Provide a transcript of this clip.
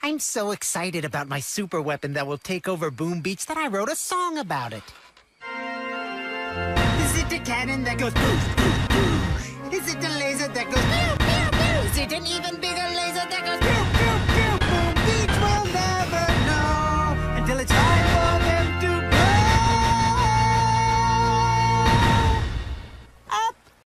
I'm so excited about my super weapon that will take over Boom Beach that I wrote a song about it. Is it the cannon that goes boosh, boosh, boosh? Is it the laser that goes pew, pew?